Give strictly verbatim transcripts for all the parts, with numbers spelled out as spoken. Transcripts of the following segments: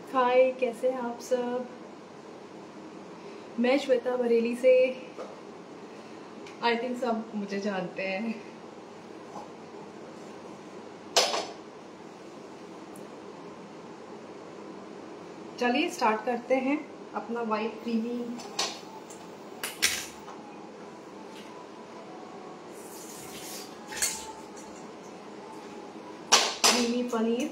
हाय, कैसे हैं आप सब। मैं श्वेता बरेली से। आई थिंक सब मुझे जानते हैं। चलिए स्टार्ट करते हैं अपना वाइट क्रीमी क्रीमी पनीर।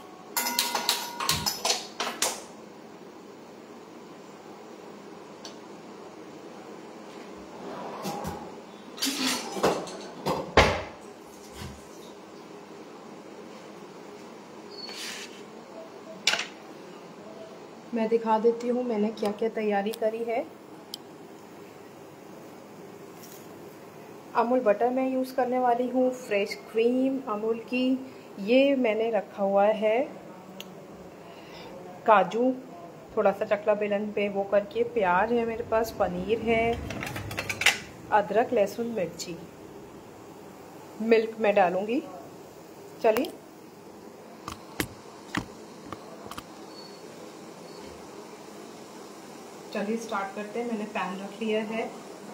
मैं दिखा देती हूँ मैंने क्या क्या तैयारी करी है। अमूल बटर मैं यूज़ करने वाली हूँ, फ्रेश क्रीम अमूल की। ये मैंने रखा हुआ है काजू, थोड़ा सा चकला बेलन पे वो करके। प्याज है मेरे पास, पनीर है, अदरक लहसुन मिर्ची। मिल्क मैं डालूँगी। चलिए चलिए स्टार्ट करते हैं। मैंने पैन रख लिया है।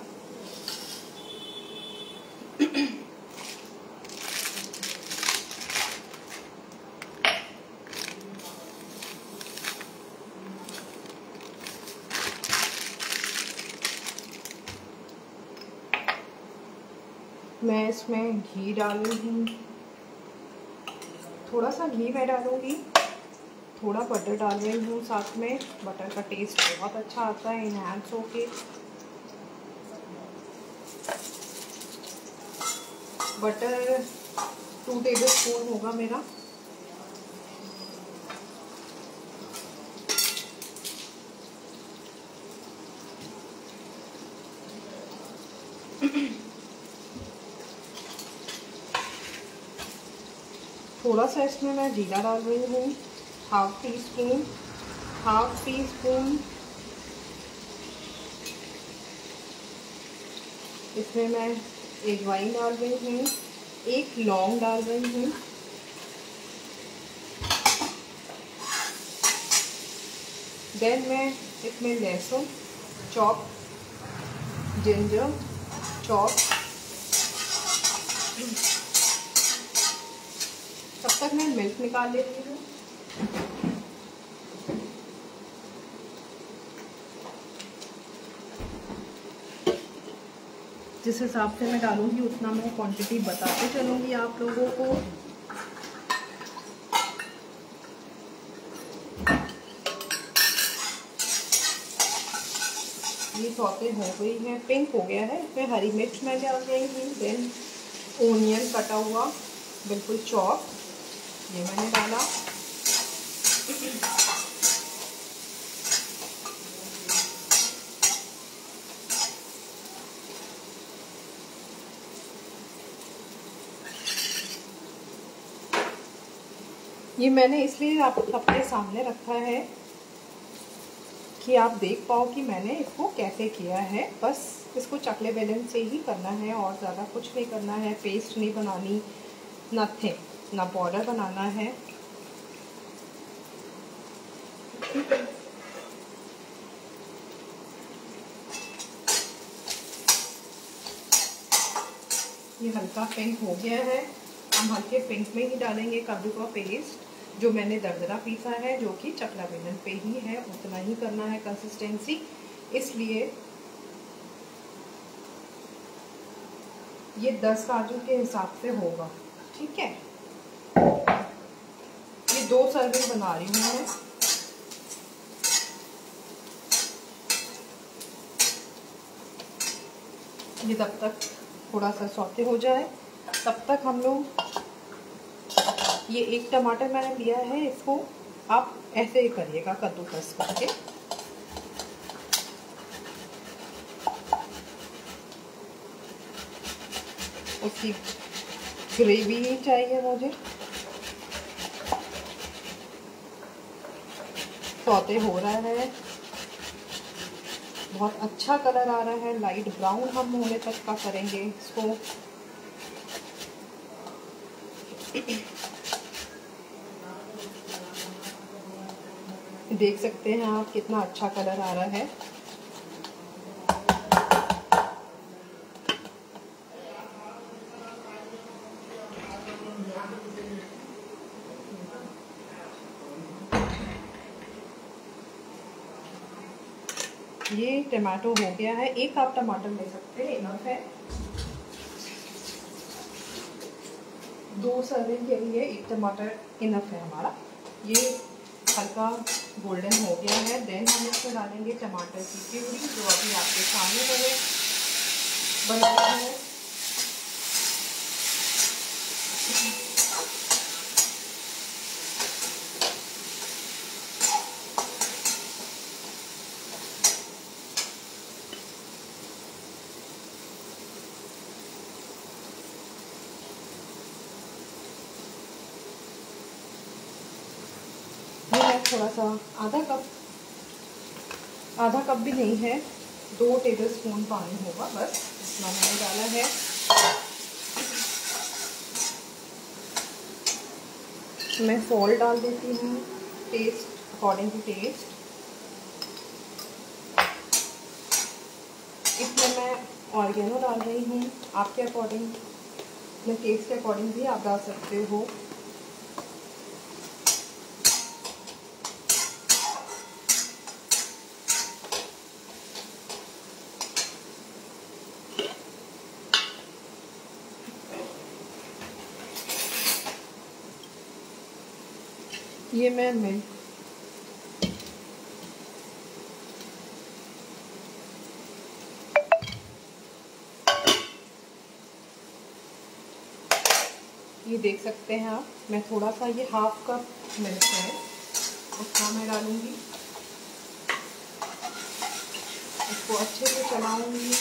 मैं इसमें घी डाल रही हूँ, थोड़ा सा घी मैं डालूँगी, थोड़ा बटर डाल रही हूँ साथ में। बटर का टेस्ट बहुत अच्छा आता है इनहैंस होके। बटर टू टेबल स्पून होगा मेरा। थोड़ा सा इसमें मैं जीरा डाल रही हूँ, half teaspoon half teaspoon. इसमें मैं एक वाइन डाल रही हूँ, एक लौंग डाल रही हूँ। देन मैं इसमें लहसुन चॉप, जिंजर चॉप। तब तक मैं मिल्क निकाल लेती हूँ। जिस हिसाब से मैं डालूंगी उतना मैं क्वांटिटी बताते चलूंगी आप लोगों को। ये सौते हो गई है, पिंक हो गया है। इसमें हरी मिर्च मैं डाल रही हूँ। देन ओनियन कटा हुआ बिल्कुल चॉप, ये मैंने डाला। ये मैंने इसलिए आप अपने सामने रखा है कि आप देख पाओ कि मैंने इसको कैसे किया है। बस इसको चकले बेलन से ही करना है और ज़्यादा कुछ नहीं करना है। पेस्ट नहीं बनानी, नथिंग, ना पाउडर बनाना है। ये हल्का पिंक हो गया है। हम हल्के पिंक में ही डालेंगे काजू का पेस्ट जो मैंने दरदरा पीसा है, जो कि चकला बेलन पे ही है। उतना ही करना है कंसिस्टेंसी, इसलिए ये दस काजू के हिसाब से होगा। ठीक है, ये दो सर्विंग बना रही हूँ मैं। ये तब तक थोड़ा सा सौते हो जाए, तब तक हम लोग, ये एक टमाटर मैंने लिया है, इसको आप ऐसे ही करिएगा कद्दूकस करके। उसकी ग्रेवी चाहिए मुझे। सौते हो रहा है, बहुत अच्छा कलर आ रहा है। लाइट ब्राउन हम होने तक का करेंगे इसको। देख सकते हैं आप कितना अच्छा कलर आ रहा है। ये टमाटो हो गया है। एक आप टमाटर ले सकते हैं, इनफ है। दो सर्विंग के लिए एक टमाटर इनफ है हमारा। ये हल्का गोल्डन हो गया है। देन हम इसमें डालेंगे टमाटर की प्यूरी, जो अभी आपके सामने बने बन रहा है। थोड़ा सा आधा कप, आधा कप भी नहीं है, दो टेबल स्पून पानी होगा बस, इतना मैंने डाला है। मैं सॉल्ट डाल देती हूँ टेस्ट अकॉर्डिंग टू टेस्ट। इसमें मैं ऑर्गेनो डाल रही हूँ, आपके अकॉर्डिंग, अपने टेस्ट के अकॉर्डिंग भी आप डाल सकते हो। ये मैं मिल्क ये देख सकते हैं आप, मैं थोड़ा सा, ये हाफ कप मिल्क है, उतना मैं डालूंगी। इसको अच्छे से चलाऊंगी।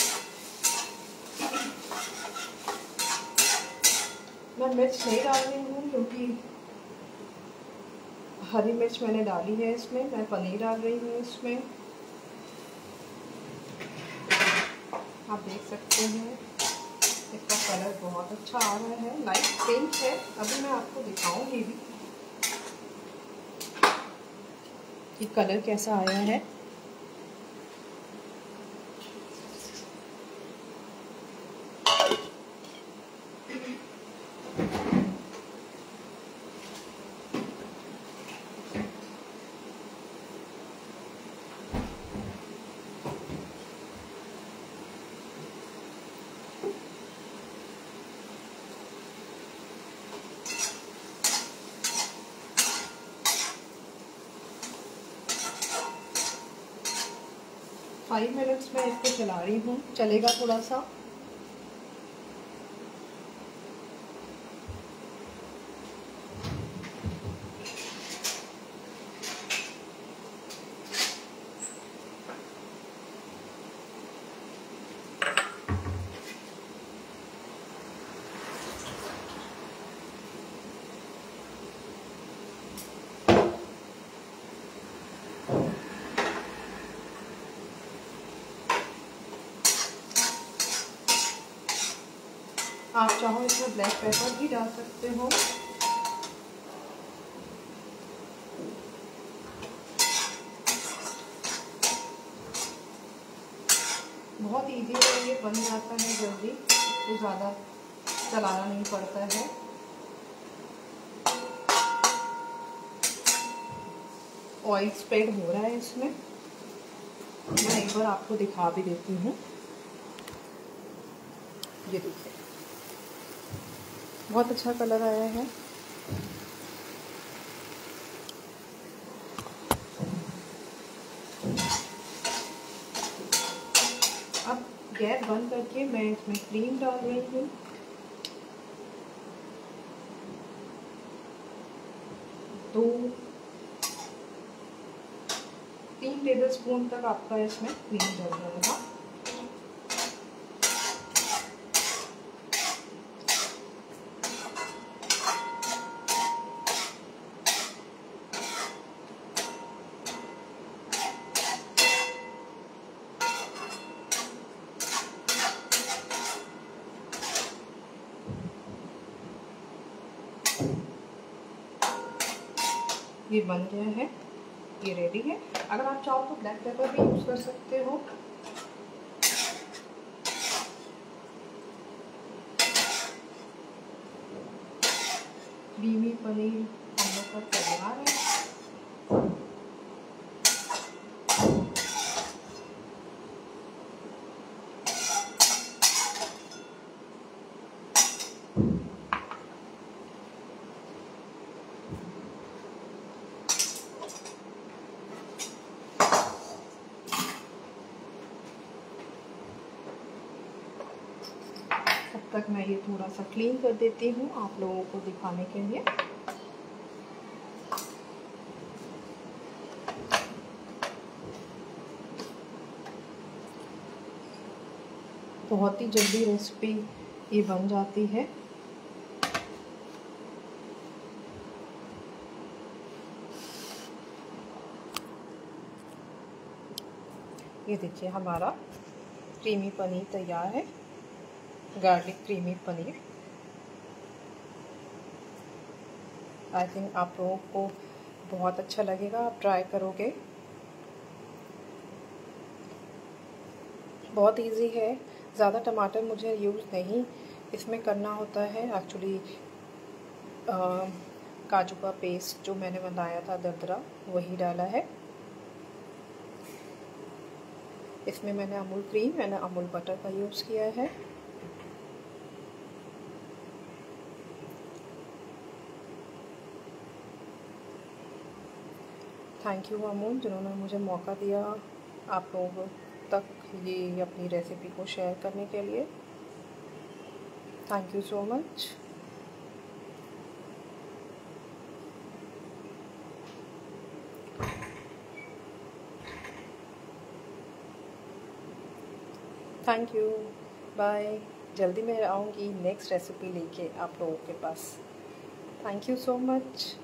मैं मिर्च नहीं डाल रही हूँ क्योंकि हरी मिर्च मैंने डाली है इसमें। मैं पनीर डाल रही हूँ इसमें, आप देख सकते हैं। इसका कलर बहुत अच्छा आ रहा है, लाइट पिंक है। अभी मैं आपको दिखाऊंगी भी कि कलर कैसा आया है। फाइव मिनट्स में इसको चला रही हूँ, चलेगा थोड़ा सा। आप चाहो इसमें ब्लैक पेपर भी डाल सकते हो। बहुत इजी है, ये बन जाता है जल्दी, तो ज़्यादा चलाना नहीं पड़ता है। ऑयल स्प्रेड हो रहा है इसमें, मैं एक बार आपको दिखा भी देती हूँ। ये देखिए, बहुत अच्छा कलर आया है। अब गैस बंद करके मैं इसमें क्रीम डाल रही हूँ। दो तीन टेबल स्पून तक आपका इसमें क्रीम डल जाएगा। ये बन गया है। ये रेडी है। अगर आप चाहो तो ब्लैक पेपर भी यूज़ कर सकते हो। क्रीमी पनीर हम लोग का तैयार है। तब तक मैं ये थोड़ा सा क्लीन कर देती हूँ आप लोगों को दिखाने के लिए। बहुत ही जल्दी रेसिपी ये बन जाती है। ये देखिए हमारा क्रीमी पनीर तैयार है, garlic creamy paneer. I think आप लोगों को बहुत अच्छा लगेगा, आप ट्राई करोगे। बहुत इजी है, ज़्यादा टमाटर मुझे यूज़ नहीं इसमें करना होता है। एक्चुअली काजू का पेस्ट जो मैंने बनाया था दरदरा वही डाला है। इसमें मैंने अमूल क्रीम, मैंने अमूल बटर का यूज़ किया है। थैंक यू अमूल, जिन्होंने मुझे मौका दिया आप लोगों तक ये अपनी रेसिपी को शेयर करने के लिए। Thank you so much. Thank you, bye. जल्दी मैं आऊँगी नेक्स्ट रेसिपी लेके आप लोगों के पास। Thank you so much.